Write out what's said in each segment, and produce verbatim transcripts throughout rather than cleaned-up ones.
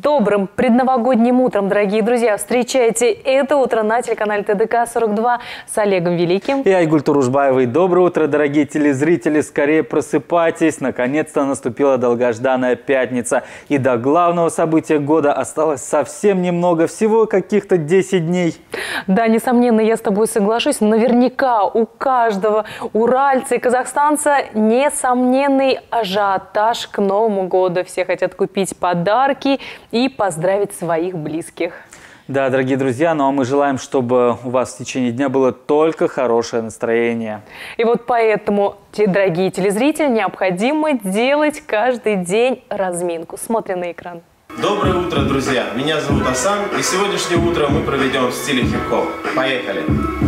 Добрым предновогодним утром, дорогие друзья! Встречайте это утро на телеканале Тэ Дэ Ка сорок два с Олегом Великим и Айгуль Турушбаевой. Доброе утро, дорогие телезрители! Скорее просыпайтесь! Наконец-то наступила долгожданная пятница. И до главного события года осталось совсем немного, всего каких-то десять дней. Да, несомненно, я с тобой соглашусь. Наверняка у каждого уральца и казахстанца несомненный ажиотаж к Новому году. Все хотят купить подарки и поздравить своих близких. Да, дорогие друзья, ну а мы желаем, чтобы у вас в течение дня было только хорошее настроение. И вот поэтому, дорогие телезрители, необходимо делать каждый день разминку. Смотрим на экран. Доброе утро, друзья! Меня зовут Асан, и сегодняшнее утро мы проведем в стиле хип-хоп. Поехали!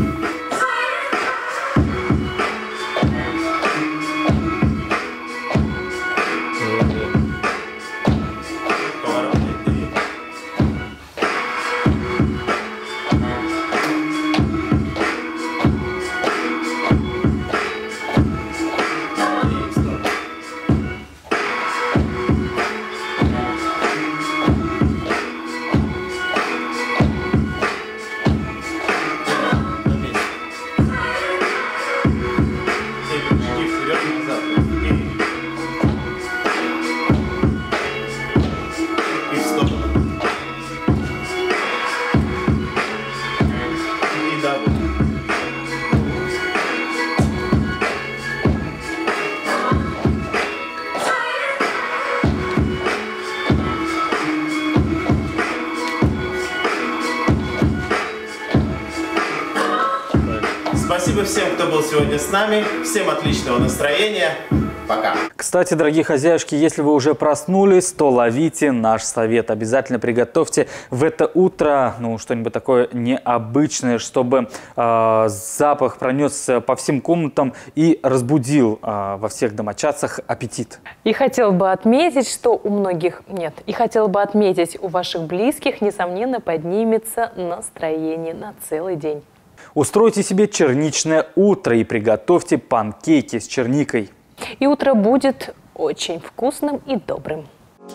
Спасибо всем, кто был сегодня с нами. Всем отличного настроения. Пока. Кстати, дорогие хозяюшки, если вы уже проснулись, то ловите наш совет. Обязательно приготовьте в это утро ну, что-нибудь такое необычное, чтобы э, запах пронесся по всем комнатам и разбудил э, во всех домочадцах аппетит. И хотел бы отметить, что у многих нет. И хотел бы отметить, у ваших близких, несомненно, поднимется настроение на целый день. Устройте себе черничное утро и приготовьте панкейки с черникой. И утро будет очень вкусным и добрым.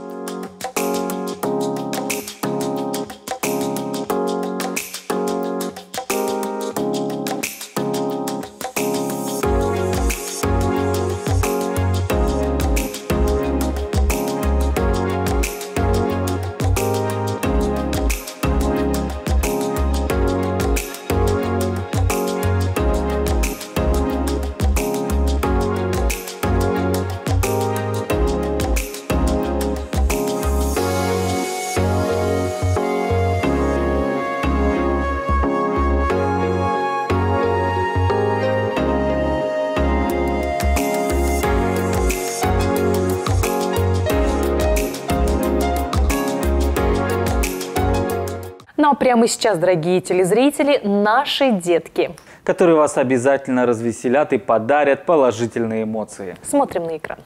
Ну а прямо сейчас, дорогие телезрители, наши детки, которые вас обязательно развеселят и подарят положительные эмоции. Смотрим на экран.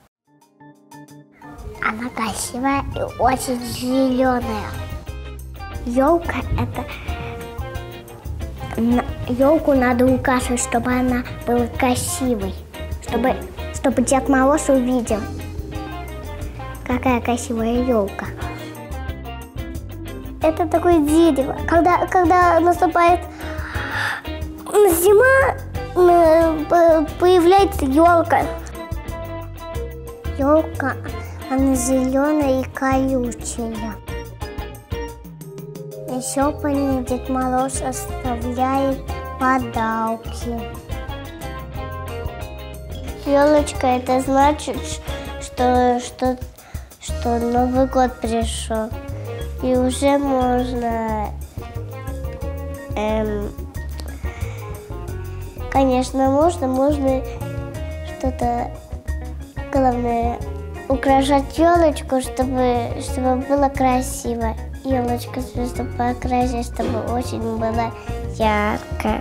Она красивая и очень зеленая. Елка это... Елку надо украшивать, чтобы она была красивой. Чтобы, чтобы Дед Мороз увидел, какая красивая елка. Это такое дерево. Когда, когда наступает зима, появляется елка. Елка, она зеленая и колючая. Еще по ней Дед Мороз оставляет подарки. Елочка, это значит, что, что, что Новый год пришел. И уже можно, эм, конечно, можно, можно что-то, главное, украшать елочку, чтобы, чтобы было красиво. Елочку звезду покрасить, чтобы очень было ярко.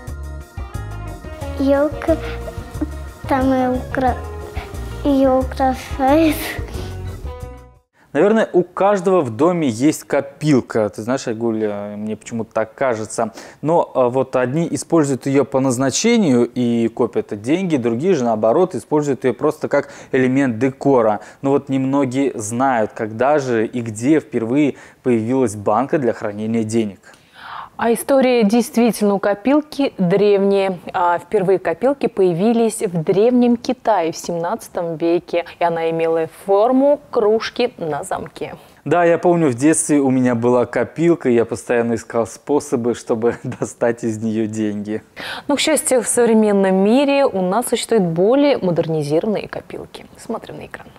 Елка, там и укра... ее украшает. Наверное, у каждого в доме есть копилка. Ты знаешь, Айгуль, мне почему-то так кажется. Но вот одни используют ее по назначению и копят деньги, другие же, наоборот, используют ее просто как элемент декора. Но вот немногие знают, когда же и где впервые появилась банка для хранения денег. А история действительно у копилки древняя. А впервые копилки появились в Древнем Китае в семнадцатом веке. И она имела форму кружки на замке. Да, я помню, в детстве у меня была копилка, и я постоянно искал способы, чтобы достать из нее деньги. Но, к счастью, в современном мире у нас существуют более модернизированные копилки. Смотрим на экран.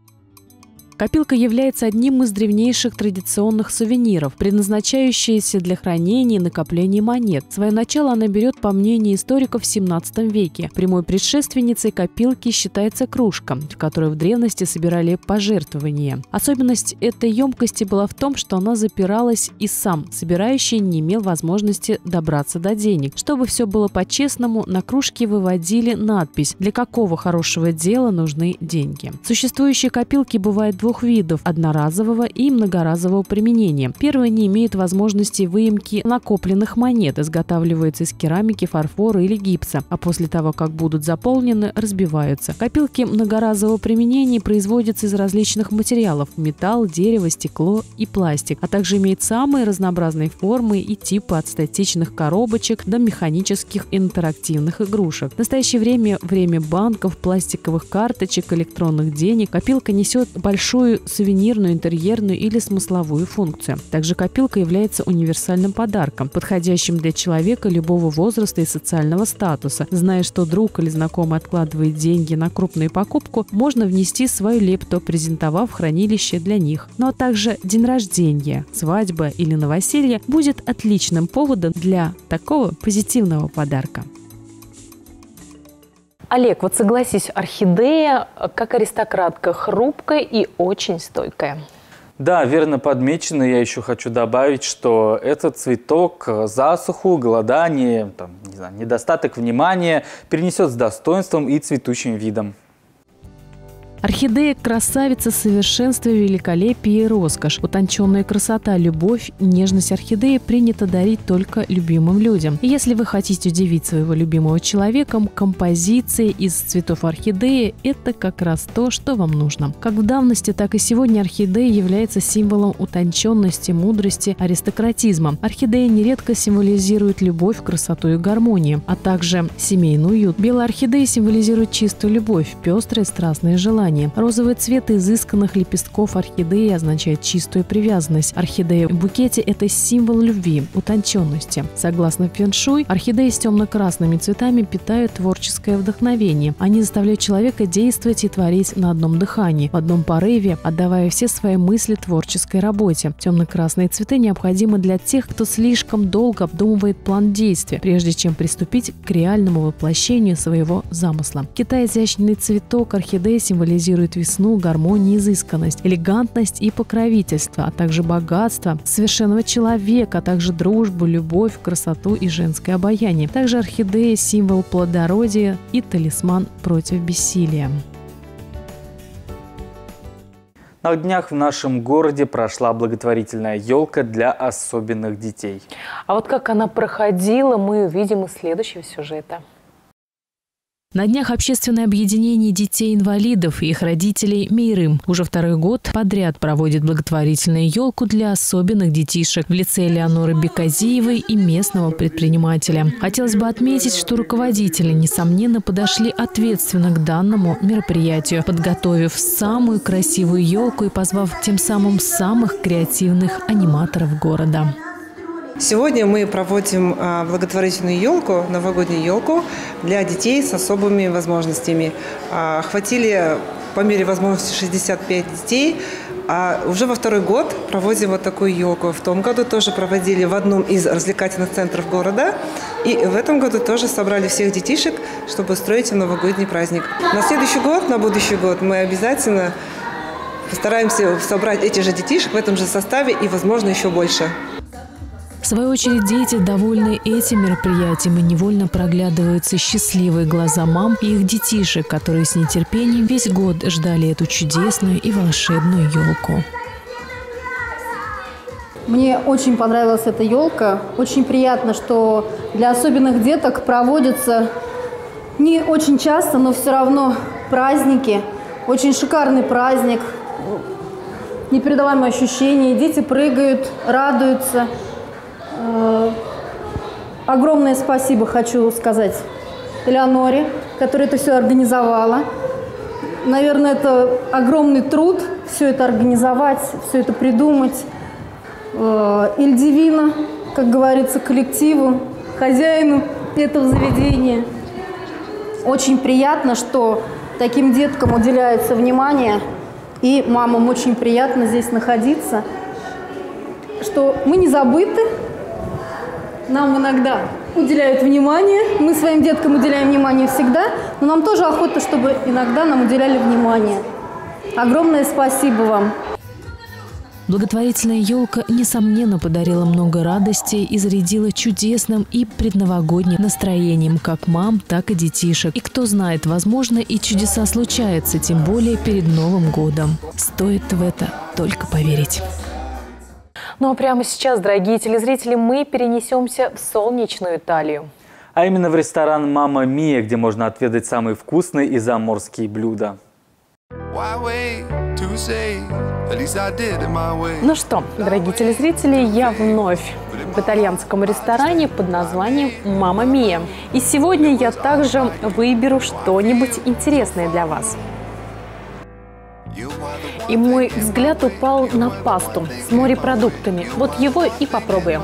Копилка является одним из древнейших традиционных сувениров, предназначающаяся для хранения и накопления монет. Свое начало она берет, по мнению историков, в семнадцатом веке. Прямой предшественницей копилки считается кружка, в которой в древности собирали пожертвования. Особенность этой емкости была в том, что она запиралась, и сам собирающий не имел возможности добраться до денег. Чтобы все было по-честному, на кружке выводили надпись, для какого хорошего дела нужны деньги. Существующие копилки бывают двух двух видов – одноразового и многоразового применения. Первые не имеют возможности выемки накопленных монет, изготавливаются из керамики, фарфора или гипса, а после того, как будут заполнены, разбиваются. Копилки многоразового применения производятся из различных материалов – металл, дерево, стекло и пластик, а также имеют самые разнообразные формы и типы от статичных коробочек до механических интерактивных игрушек. В настоящее время – время банков, пластиковых карточек, электронных денег. Копилка несет большую сувенирную, интерьерную или смысловую функцию. Также копилка является универсальным подарком, подходящим для человека любого возраста и социального статуса. Зная, что друг или знакомый откладывает деньги на крупную покупку, можно внести свою лепту, презентовав хранилище для них. Ну а также день рождения, свадьба или новоселье будет отличным поводом для такого позитивного подарка. Олег, вот согласись, орхидея, как аристократка, хрупкая и очень стойкая. Да, верно подмечено. Я еще хочу добавить, что этот цветок засуху, голодание, там, не знаю, недостаток внимания перенесет с достоинством и цветущим видом. Орхидея – красавица, совершенство, великолепие и роскошь. Утонченная красота, любовь, нежность орхидеи принято дарить только любимым людям. И если вы хотите удивить своего любимого человека, композиция из цветов орхидеи – это как раз то, что вам нужно. Как в давности, так и сегодня орхидея является символом утонченности, мудрости, аристократизма. Орхидея нередко символизирует любовь, красоту и гармонию, а также семейный уют. Белая орхидея символизирует чистую любовь, пестрое страстное желание. Розовый цвет изысканных лепестков орхидеи означает чистую привязанность. Орхидея в букете – это символ любви, утонченности. Согласно фэн-шуй, орхидеи с темно-красными цветами питают творческое вдохновение. Они заставляют человека действовать и творить на одном дыхании, в одном порыве, отдавая все свои мысли творческой работе. Темно-красные цветы необходимы для тех, кто слишком долго обдумывает план действия, прежде чем приступить к реальному воплощению своего замысла. В Китае изящный цветок орхидеи символизирует символизирует весну, гармонию, изысканность, элегантность и покровительство, а также богатство совершенного человека, а также дружбу, любовь, красоту и женское обаяние. Также орхидея – символ плодородия и талисман против бессилия. На днях в нашем городе прошла благотворительная елка для особенных детей. А вот как она проходила, мы увидим из следующего сюжета. На днях общественное объединение детей-инвалидов и их родителей «Мейрым» уже второй год подряд проводит благотворительную елку для особенных детишек в лице Элеоноры Беказиевой и местного предпринимателя. Хотелось бы отметить, что руководители, несомненно, подошли ответственно к данному мероприятию, подготовив самую красивую елку и позвав тем самым самых креативных аниматоров города. Сегодня мы проводим благотворительную елку, новогоднюю елку для детей с особыми возможностями. Охватили по мере возможности шестьдесят пять детей. А уже во второй год проводим вот такую елку. В том году тоже проводили в одном из развлекательных центров города. И в этом году тоже собрали всех детишек, чтобы устроить им новогодний праздник. На следующий год, на будущий год мы обязательно постараемся собрать этих же детишек в этом же составе и, возможно, еще больше. В свою очередь, дети довольны этим мероприятием, и невольно проглядываются счастливые глаза мам и их детишек, которые с нетерпением весь год ждали эту чудесную и волшебную елку. Мне очень понравилась эта елка. Очень приятно, что для особенных деток проводятся не очень часто, но все равно праздники. Очень шикарный праздник, непередаваемые ощущения. Дети прыгают, радуются. Огромное спасибо хочу сказать Элеоноре, которая это все организовала. Наверное, это огромный труд все это организовать, все это придумать. Ильдивина, как говорится, коллективу, хозяину этого заведения. Очень приятно, что таким деткам уделяется внимание, и мамам очень приятно здесь находиться, что мы не забыты, нам иногда уделяют внимание, мы своим деткам уделяем внимание всегда, но нам тоже охота, чтобы иногда нам уделяли внимание. Огромное спасибо вам. Благотворительная елка, несомненно, подарила много радости и зарядила чудесным и предновогодним настроением как мам, так и детишек. И кто знает, возможно, и чудеса случаются, тем более перед Новым годом. Стоит в это только поверить. Ну а прямо сейчас, дорогие телезрители, мы перенесемся в солнечную Италию. А именно в ресторан «Мамма Мия», где можно отведать самые вкусные и заморские блюда. Ну что, дорогие телезрители, я вновь в итальянском ресторане под названием «Мамма Мия». И сегодня я также выберу что-нибудь интересное для вас. И мой взгляд упал на пасту с морепродуктами. Вот его и попробуем.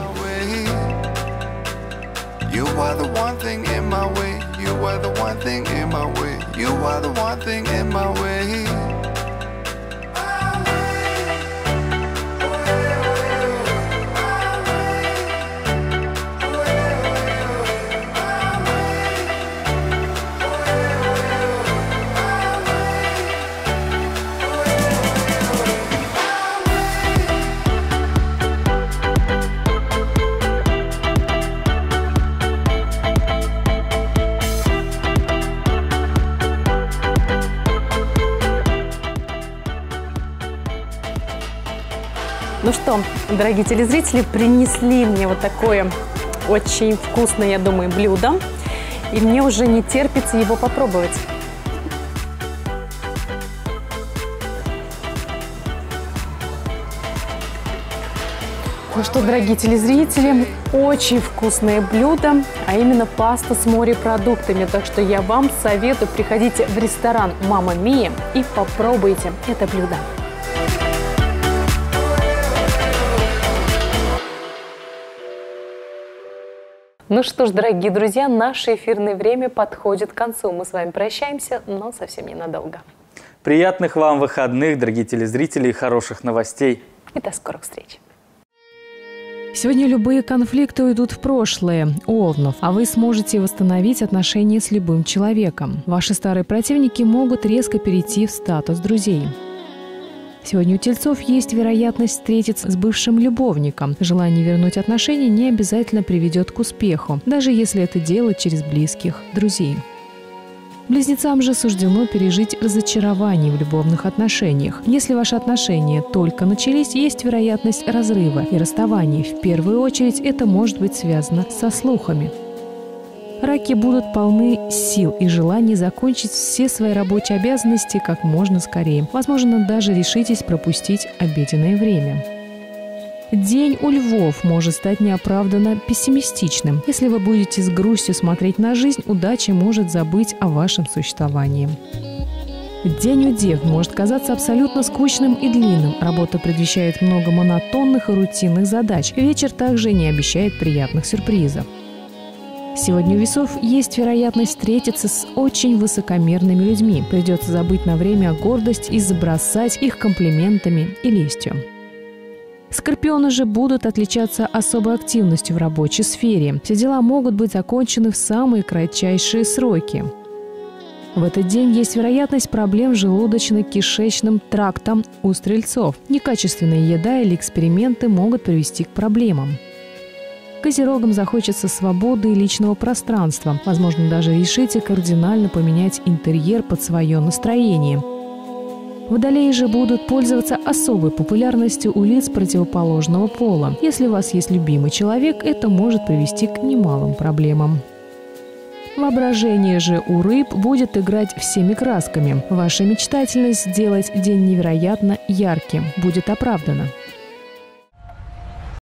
Ну что, дорогие телезрители, принесли мне вот такое очень вкусное, я думаю, блюдо. И мне уже не терпится его попробовать. Ну что, дорогие телезрители, очень вкусное блюдо, а именно паста с морепродуктами. Так что я вам советую, приходите в ресторан «Мамма Мия» и попробуйте это блюдо. Ну что ж, дорогие друзья, наше эфирное время подходит к концу. Мы с вами прощаемся, но совсем ненадолго. Приятных вам выходных, дорогие телезрители, и хороших новостей. И до скорых встреч. Сегодня любые конфликты уйдут в прошлое, у Овнов, а вы сможете восстановить отношения с любым человеком. Ваши старые противники могут резко перейти в статус друзей. Сегодня у Тельцов есть вероятность встретиться с бывшим любовником. Желание вернуть отношения не обязательно приведет к успеху, даже если это делать через близких друзей. Близнецам же суждено пережить разочарование в любовных отношениях. Если ваши отношения только начались, есть вероятность разрыва и расставания. В первую очередь это может быть связано со слухами. Раки будут полны сил и желания закончить все свои рабочие обязанности как можно скорее. Возможно, даже решитесь пропустить обеденное время. День у львов может стать неоправданно пессимистичным. Если вы будете с грустью смотреть на жизнь, удача может забыть о вашем существовании. День у дев может казаться абсолютно скучным и длинным. Работа предвещает много монотонных и рутинных задач. Вечер также не обещает приятных сюрпризов. Сегодня у весов есть вероятность встретиться с очень высокомерными людьми. Придется забыть на время гордость и забросать их комплиментами и лестью. Скорпионы же будут отличаться особой активностью в рабочей сфере. Все дела могут быть закончены в самые кратчайшие сроки. В этот день есть вероятность проблем с желудочно-кишечным трактом у стрельцов. Некачественная еда или эксперименты могут привести к проблемам. Козерогам захочется свободы и личного пространства. Возможно, даже решите кардинально поменять интерьер под свое настроение. Водолеи же будут пользоваться особой популярностью у лиц противоположного пола. Если у вас есть любимый человек, это может привести к немалым проблемам. Воображение же у рыб будет играть всеми красками. Ваша мечтательность сделать день невероятно ярким будет оправдана.